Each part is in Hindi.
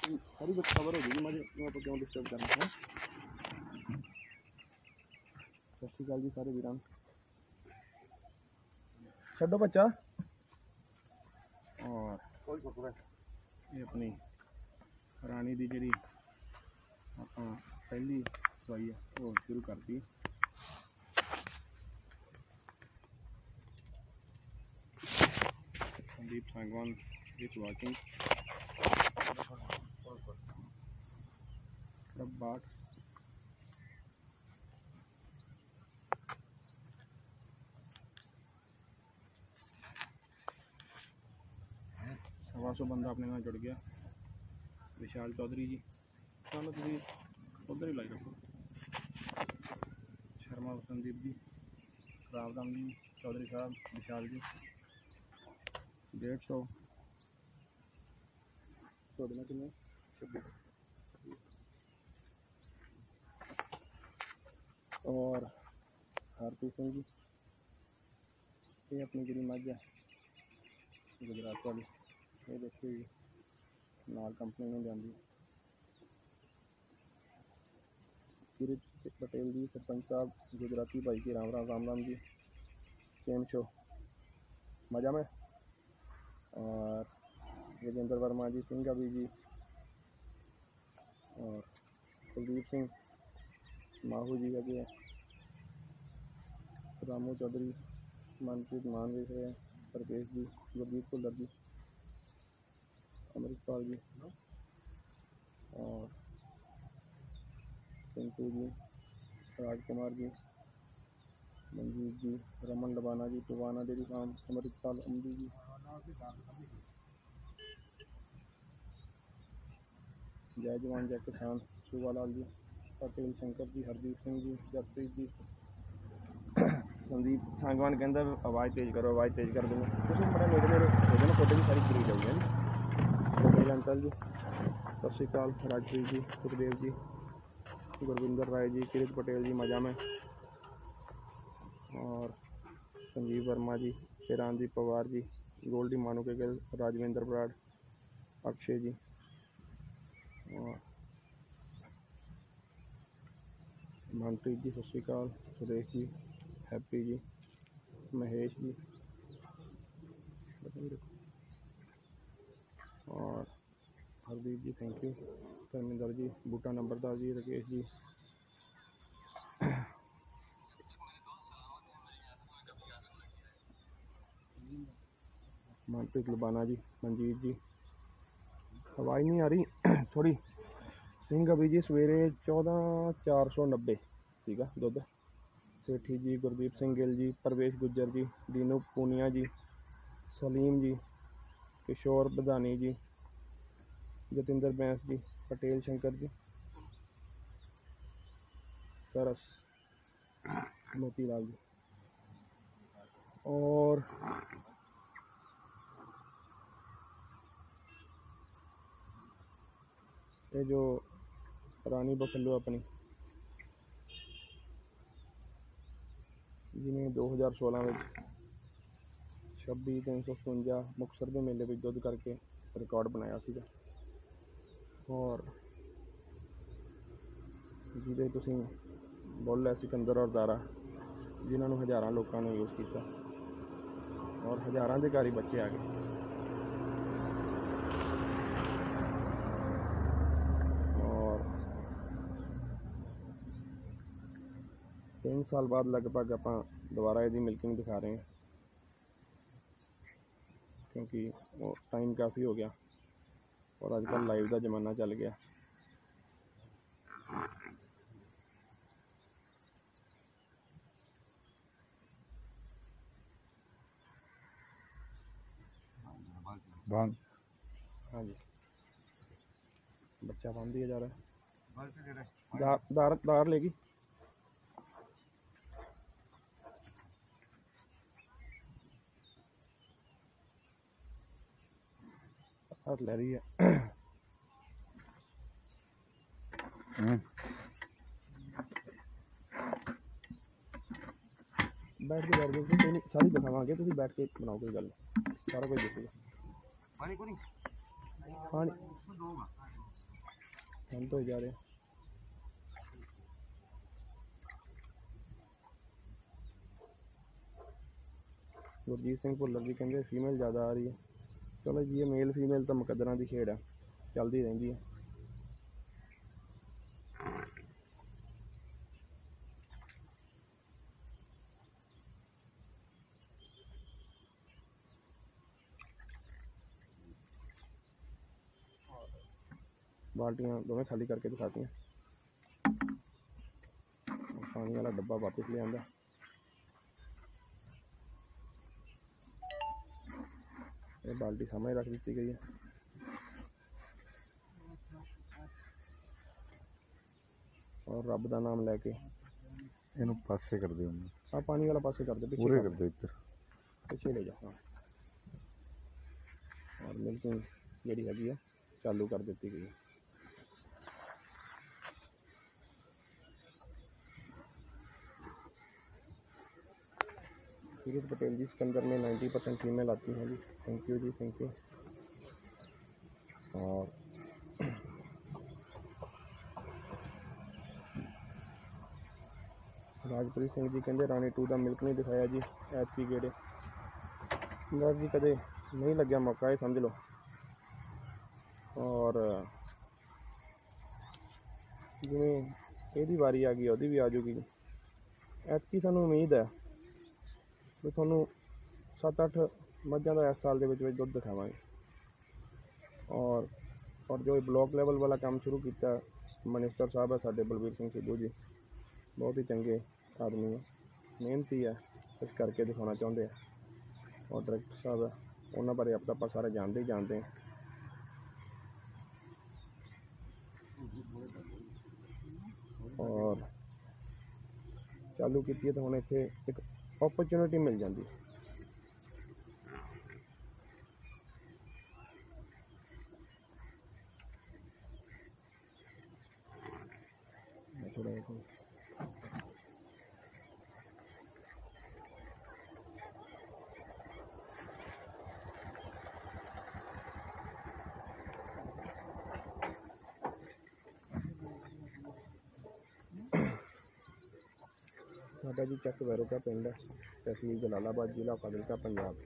सारी कुछ कवर हो जाएगी। मुझे आप क्यों डिस्टर्ब करना है। सत श्री अकाल जी सारे वीरान। छो बच्चा। और ये अपनी रानी की जी आप पहली सवाई है वो शुरू करती। Sandeep Sangwan is watching. बाट सवा 100 बंदा अपने नाल जुड़ गया। विशाल चौधरी जी चलो तुम उधर ही लाई रखो। शर्मा संदीप जी, रावदाम जी, चौधरी साहब, विशाल जी 150 कितने 26 और हारप्रीत सिंह जी ये अपनी गिरी मझ है गुजरात वाली। ये देखिए जी नाल कंपनी में जाती। किरित पटेल जी सरपंच साहब गुजराती भाई जी राम राम जी केम शो मजा में। और विजेंद्र वर्मा जी सिंह अभी जी और कुलदीप सिंह माहू जी अगे रामू चौधरी मनप्रीत मान देख रहे हैं। परवेश जी, गुरदीप भुल्लर जी, अमृतपाल जी और पिंटू जी, राजकुमार जी, मंजीत जी, रमन लबाना जी, टुवाना डेरी फार्म, अमृतपाल अमदी जी, जय जवान जय किसान सूबालाल जी, पटेल शंकर जी, हरदीप सिंह जी, जसप्रीत जी। संदीप सांगवान कहता आवाज़ तेज़ करो, आवाज़ तेज़ कर दूँगा। कुछ बड़ा नेड़े नेड़े हो जाए ना फोटो भी सारी क्लियर हो जाए। रमेश अंकल जी सत श्री अकाल, राजप्रीत जी, सुखदेव जी, गुरविंदर राय जी, किरित पटेल जी मजा में और संजीव वर्मा जी, शेरानदीप पवार जी, गोल्डी मानू के गिल, राजवेंद्र बराड़, अक्षय जी और मनप्रीत जी सत श्री अकाल, सुरेश जी, हैप्पी जी, महेश जी और हरदीप जी थैंक यू, धर्मेंद्र जी, बूटा नंबरदार जी, राकेश जी, मनप्रीत लुबाना जी, मंजीत जी। आवाज़ नहीं आ रही थोड़ी। सिंह अभी जी सवेरे 14,490 ठीक दुध। सेठी जी, गुरदीप सिंह गिल जी, परवेश गुज्जर जी, दीनू पूनिया जी, सलीम जी, किशोर बदानी जी, जतिंदर बैंस जी, पटेल शंकर जी, सरस मोतीलाल जी और ये जो रानी बफेलो अपनी जिन्हें 2016 में 26,357 मुक्तसर के मेले में दुध करके रिकॉर्ड बनाया सीगा और जिहदे तुसीं बुल है सिकंदर और दारा जिन्होंने हज़ारां लोगों ने यूज़ किया और हज़ारां के घर ही बच्चे आ गए। और 3 साल बाद लगभग आप दोबारा यदि मिल्किंग दिखा रहे हैं क्योंकि वो टाइम काफ़ी हो गया और आजकल लाइव का जमाना चल गया। बंद हाँ जी बच्चा बंद दिया जा रहा है। दार लेगी हाथ ले रही है। बैठ के कोई सारी दिखावे तुम बैठ के बनाओ कोई गल सारा कुछ देखोगे। पानी शांत हो जा रहे। गुरजीत सिंह भुल्लर जी कहते फीमेल ज़्यादा आ रही है। चलो जी, ये मेल फीमेल तो मुकद्दरां दी खेड़ है, चलती रहिंदी है। बाल्टियाँ दोवें खाली करके दिखाती हैं। पानी वाला डब्बा वापस ले आंदा। ये बाल्टी सामने रख दी गई है। और रब का नाम लैके इनू पासे कर दे। हाँ, पानी वाला पासे कर दे, पूरे कर दे, इधर पीछे ले जा। हाँ, और मिल्किंग जी हैगी है चालू कर दी गई है। सूरज पटेल जी सिकंदर में 90% फीमेल आती हैं जी। थैंक यू जी, थैंक यू। और राजप्रीत सिंह जी कहते रानी 2 का मिल्क नहीं दिखाया जी ऐतकी गेड़े। बस जी कदे नहीं लग्या मौका, ये समझ लो। और जिमें यदी वारी आ गई वही भी आ जूगी। ऐतकी सानू उम्मीद है भी थानू 7-8 मझां का इस साल के दुध दिखावांगे। और जो ब्लॉक लैवल वाला काम शुरू किया मिनिस्टर साहब है साडे बलबीर सिंह सिद्धू जी, बहुत ही चंगे आदमी है, मेहनती है, इस करके दिखाना चाहते हैं। और डायरैक्टर साहब है, उन्होंने बारे अब आप सारे जानते ही जानते हैं। और चालू की तो हम इतने एक अपॉर्चुनिटी मिल जाती है। साडा जी चक वैरो का पिंड है, तहसील जलालाबाद, जिला फाजिलका, पंजाब।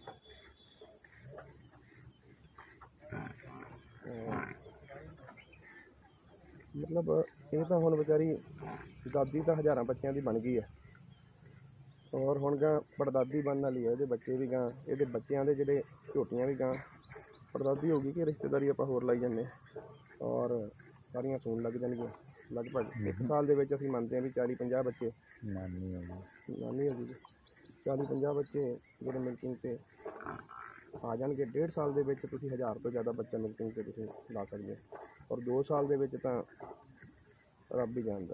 मतलब ये तो हुण बेचारी दादी तो हज़ारां बच्चों की बन गई है, और हुण गां पड़दादी बनने वाली है। ये बच्चे भी गां, ये बच्चों के जोड़े झोटियां भी गां पड़दादी होगी कि रिश्तेदारी आप होर लाई जाने। और सारियां सून लग जाएंगियां। लगभग 1 साल के असीं मनते हैं भी 40-50 बच्चे नानी होगी 40-50 बच्चे जो मिल्किंग से आ जाएंगे। 1.5 साल के 1000 तो ज़्यादा बच्चा मिल्किंग से तुसीं ला सकते हो। और 2 साल के तो रब ही जानता।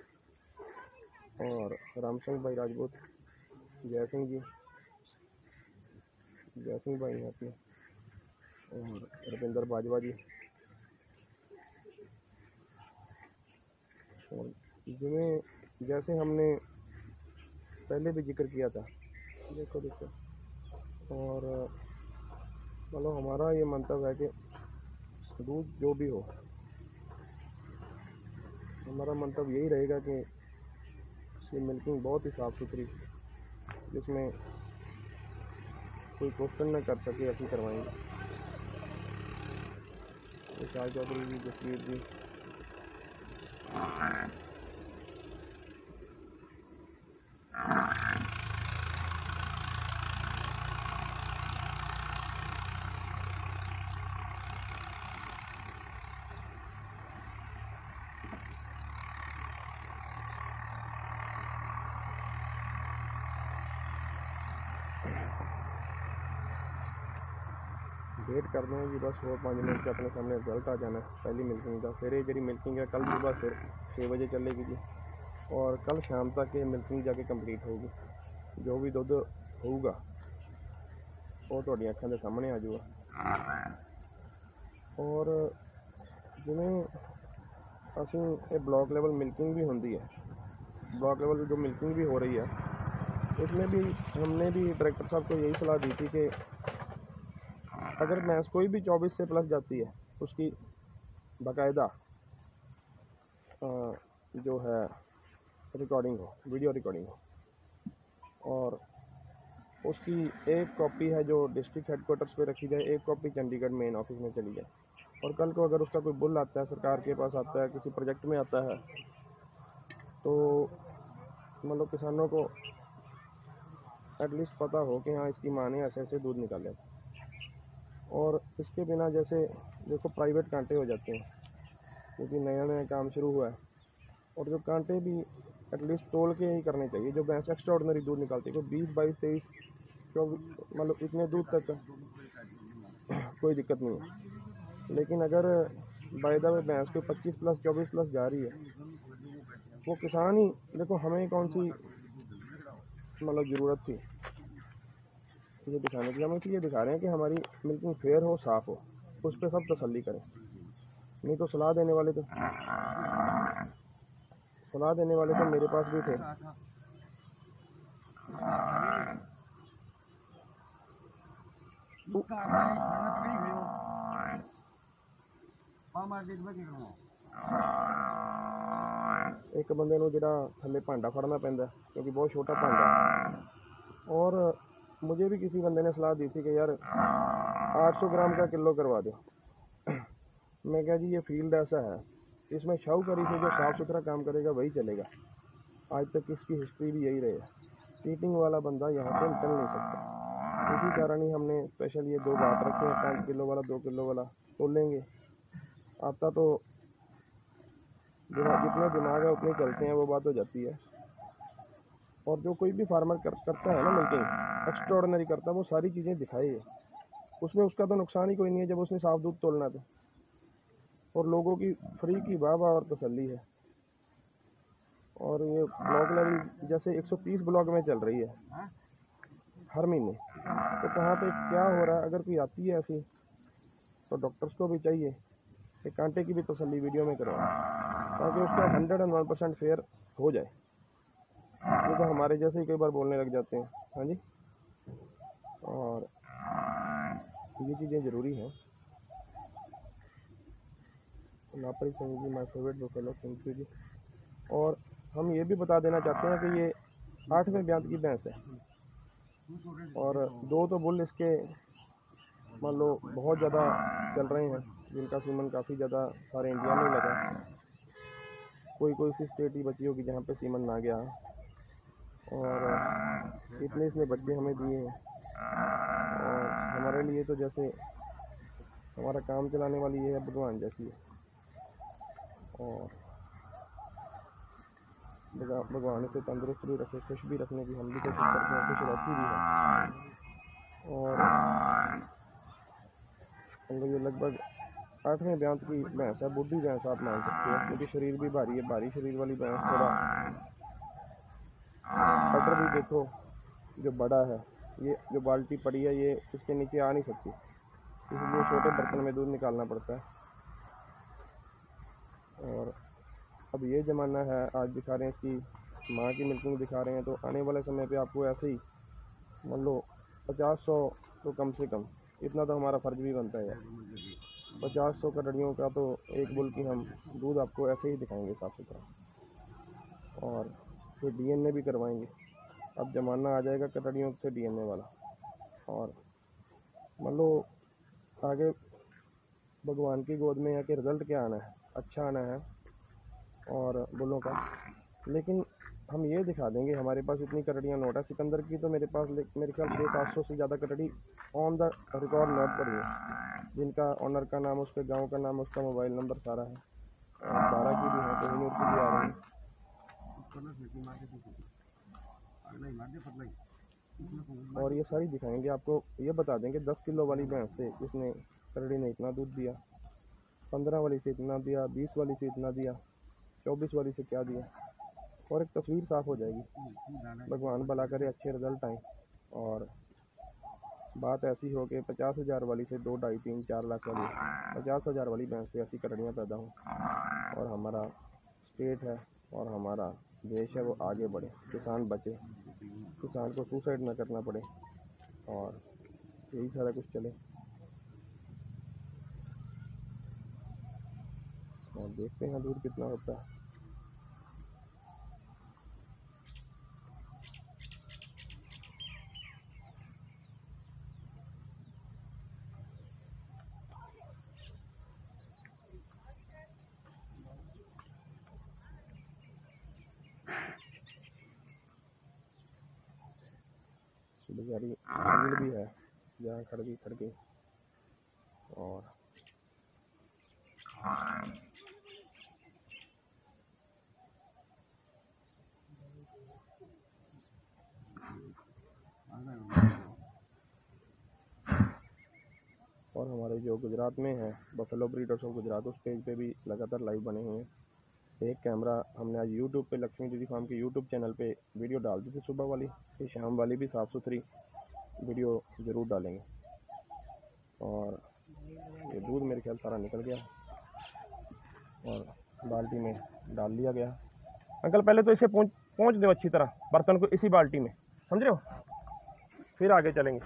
और राम सिंह भाई राजपूत, जय सिंह जी, जय सिंह भाई हैं अपने, और रुपिंदर बाजवा जी। और जिमें जैसे हमने पहले भी जिक्र किया था, देखो। और मतलब हमारा ये मंतव्य है कि दूध जो भी हो, हमारा मंतव्य यही रहेगा कि ये मिल्किंग बहुत ही साफ़ सुथरी, जिसमें कोई क्वेश्चन न कर सके, ऐसी करवाएंगे। विशाल चौधरी जी, जसवीर जी, वेट करते हैं जी। बस और 5 मिनट से अपने सामने रिजल्ट आ जाना है पहली मिल्किंग का। फिर ये जी मिल्किंग है कल सुबह फिर 6 बजे चलेगी जी, और कल शाम तक ये मिल्किंग जाके कंप्लीट होगी। जो भी दुध होगा वो तुहाडियां अखां दे सामने आ जाऊगा। और जिवें असीं ये ब्लॉक लेवल मिल्किंग भी होंदी है, ब्लॉक लेवल जो मिल्किंग भी हो रही है, इसमें भी हमने भी डायरेक्टर साहब को यही सलाह दी थी कि अगर भैंस कोई भी 24 से प्लस जाती है, उसकी बाकायदा जो है रिकॉर्डिंग हो, वीडियो रिकॉर्डिंग हो, और उसकी एक कॉपी है जो डिस्ट्रिक्ट हेडक्वार्टर्स पे रखी जाए, एक कॉपी चंडीगढ़ मेन ऑफिस में चली जाए। और कल को अगर उसका कोई बुल आता है, सरकार के पास आता है, किसी प्रोजेक्ट में आता है, तो मतलब किसानों को एटलीस्ट पता हो कि हाँ इसकी माँ ने ऐसे ऐसे दूध निकाले। और इसके बिना जैसे देखो प्राइवेट कांटे हो जाते हैं, क्योंकि नया नया काम शुरू हुआ है, और जो कांटे भी एटलीस्ट तोल के ही करने चाहिए। जो भैंस एक्स्ट्रा ऑर्डिनरी दूध निकालती है, 20, 22, 23, 24, मतलब इतने दूध तक कोई दिक्कत नहीं है। लेकिन अगर बाय द वे भैंस को 25 प्लस 24 प्लस जा रही है, वो किसान ही देखो, हमें कौन सी मतलब ज़रूरत थी ये दिखाने की। हम इसलिए दिखा रहे हैं कि हमारी मिल्किंग फेयर हो, साफ़ हो, उस पर सब तसल्ली करें। नहीं तो सलाह देने वाले तो मेरे पास भी थे। एक बंदे ਨੂੰ ਜਿਹੜਾ ਥੱਲੇ ਭਾਂਡਾ ਫੜਨਾ ਪੈਂਦਾ, क्योंकि बहुत छोटा भांडा। और मुझे भी किसी बंदे ने सलाह दी थी कि यार 800 ग्राम का किलो करवा दो। मैं कहा जी ये फील्ड ऐसा है, इसमें शाहूकारी से जो साफ़ सुथरा काम करेगा वही चलेगा। आज तक इसकी हिस्ट्री भी यही रही है, चीटिंग वाला बंदा यहाँ पे चल नहीं सकता। इसी कारण ही हमने स्पेशल ये 2 बात रखे हैं, 5 किलो वाला, 2 किलो वाला तोलेंगे। आता तो जितने दिमाग है उतने चलते हैं, वो बात हो जाती है। और जो कोई भी फार्मर करता है ना मिल्किंग, एक्स्ट्रा ऑर्डिनरी करता है, वो सारी चीज़ें दिखाई है। उसमें उसका तो नुकसान ही कोई नहीं है जब उसने साफ दूध तोलना था। और लोगों की फ्री की वाह वाह और तसल्ली है। और ये ब्लॉक लेवल जैसे 130 ब्लॉक में चल रही है हर महीने, तो कहाँ पे क्या हो रहा है अगर कोई आती है ऐसी, तो डॉक्टर्स को भी चाहिए कि कांटे की भी तसल्ली वीडियो में करवाएं, ताकि उसका 101% फेयर हो जाए। ये तो हमारे जैसे ही कई बार बोलने लग जाते हैं। हाँ जी, और ये चीज़ें ज़रूरी हैं। Lapri Singh ji my favourite buffalo, thank you जी। और हम ये भी बता देना चाहते हैं कि ये 8वें ब्यांत की भैंस है, और 2 तो बुल इसके मान लो बहुत ज़्यादा चल रहे हैं, जिनका सीमन काफ़ी ज़्यादा सारे इंडिया में लगा। कोई सी स्टेट ही बची होगी जहाँ पे सीमन ना गया। और इतने इसने बच्चे हमें दिए हैं, और हमारे लिए तो जैसे हमारा काम चलाने वाली ये है भगवान जैसी है। और भगवान इसे तंदुरुस्त भी रखे, खुश भी रखने की हम भी कोशिश करते हैं, खुश रहती भी है। और मतलब ये लगभग 8वें ब्यांत की भैंस है, बुढ़ी भैंस आप मान सकते हो, क्योंकि शरीर भी भारी है, भारी शरीर वाली भैंस। थोड़ा कटर भी देखो जो बड़ा है, ये जो बाल्टी पड़ी है ये इसके नीचे आ नहीं सकती, इसलिए छोटे बर्तन में दूध निकालना पड़ता है। और अब ये ज़माना है, आज दिखा रहे हैं इसकी माँ की मिल्किंग दिखा रहे हैं, तो आने वाले समय पे आपको ऐसे ही मान लो 50-100 तो कम से कम, इतना तो हमारा फ़र्ज भी बनता है यार, 50-100 कटड़ियों का तो एक बुल की हम दूध आपको ऐसे ही दिखाएंगे साफ़ सुथरा। और फिर DNA भी करवाएंगे। अब ज़माना आ जाएगा कटड़ियों से DNA वाला। और मान लो आगे भगवान की गोद में आके रिज़ल्ट क्या आना है, अच्छा आना है और बुलों का। लेकिन हम ये दिखा देंगे हमारे पास इतनी कटड़ियाँ नोट है। सिकंदर की तो मेरे पास मेरे ख्याल 600-700 से ज़्यादा कटड़ी ऑन द रिकॉर्ड नोट पड़ी है, जिनका ऑनर का नाम, उसके गांव का नाम, उसका मोबाइल नंबर सारा है। 12 की भी है, कोहिनूर की भी आ रही है। और ये सारी दिखाएंगे आपको। ये बता देंगे 10 किलो वाली भैंस से इसने कटड़ी ने इतना दूध दिया, 15 वाली से इतना दिया, 20 वाली से इतना दिया, 24 वाली से क्या दिया, और एक तस्वीर साफ़ हो जाएगी। भगवान भला करे, अच्छे रिजल्ट आए, और बात ऐसी हो कि 50,000 वाली से 2, 2.5, 3, 4 लाख वाली, 50,000 वाली भैंस से ऐसी कटड़ियाँ पैदा हों, और हमारा स्टेट है और हमारा देश है वो आगे बढ़े, किसान बचे, किसान को सुसाइड ना करना पड़े, और यही सारा कुछ चले। और देखते हैं दूध कितना होता है। बेचारी भीड़ भी है, जहाँ खड़ गई। और हमारे जो गुजरात में है बफेलो ब्रीडर्स ऑफ गुजरात, उस पेज पे भी लगातार लाइव बने हुए हैं। एक कैमरा हमने आज यूट्यूब पे लक्ष्मी दीदी फार्म के यूट्यूब चैनल पे वीडियो डाल दी थी सुबह वाली, फिर शाम वाली भी साफ़ सुथरी वीडियो ज़रूर डालेंगे। और ये दूध मेरे ख्याल सारा निकल गया और बाल्टी में डाल लिया गया। अंकल पहले तो इसे पहुँच दो अच्छी तरह बर्तन को इसी बाल्टी में, समझ रहे हो, फिर आगे चलेंगे।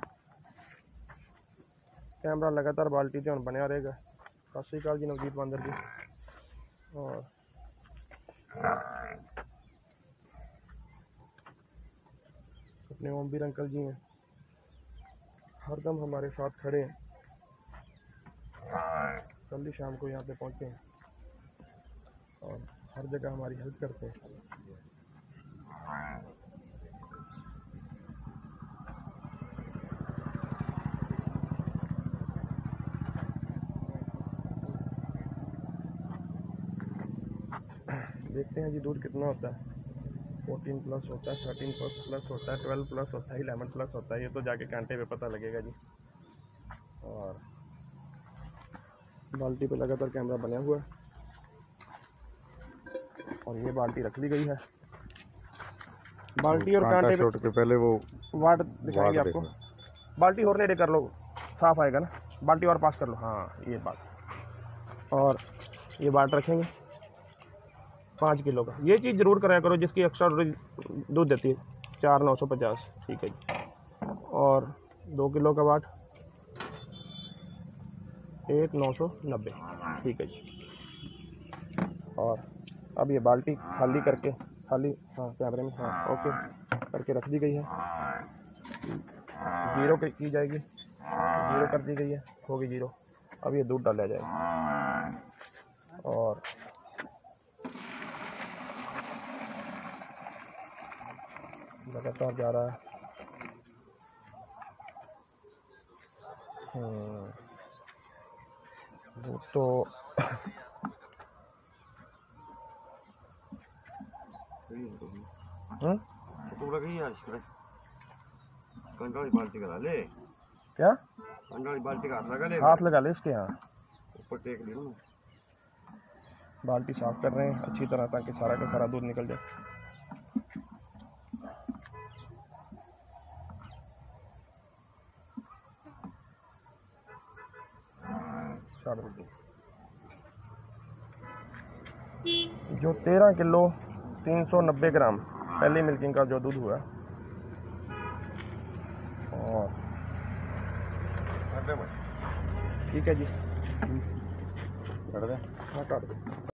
कैमरा लगातार बाल्टी से बनया रहेगा। सत श्री अकाल जी नवदीप बांदर जी। और अपने ओमवीर अंकल जी हैं, हरदम हमारे साथ खड़े हैं। कल ही शाम को यहाँ पे पहुँचे हैं और हर जगह हमारी हेल्प करते हैं। देखते हैं जी दूध कितना होता है। 14 प्लस होता है, 13 प्लस होता है, 12 प्लस होता है, 11 प्लस होता है। ये तो जाके कांटे पे पता लगेगा जी। और बाल्टी पे लगातार कैमरा बना हुआ है और ये बाल्टी रख ली गई है। बाल्टी और कांटे छोड़ के पहले वो वाट दिखाएंगे आपको। बाल्टी और नेड़े कर लो, साफ आएगा ना। बाल्टी और पास कर लो, हाँ ये बात। और ये बाट रखेंगे 5 किलो का। ये चीज़ ज़रूर कराया करो जिसकी एक्स्ट्रा दूध देती है। 4,950, ठीक है जी। और 2 किलो का बाट 1,990, ठीक है जी। और अब ये बाल्टी खाली करके, खाली, हाँ कैमरे में, हाँ ओके करके रख दी गई है। जीरो की जाएगी, जीरो कर दी गई है, होगी जीरो। अब ये दूध डाला जाएगा और लगातार जा रहा है। दूध तो बाल्टी करा ले, क्या बाल्टी का हाथ लगा ले इसके, यहाँ ऊपर टेक ली ना। बाल्टी साफ कर रहे हैं अच्छी तरह ताकि सारा का सारा दूध निकल जाए। जो 13 किलो 390 ग्राम पहली मिल्किंग का जो दूध हुआ। और ठीक है जी, काट दे। हाँ काट दे।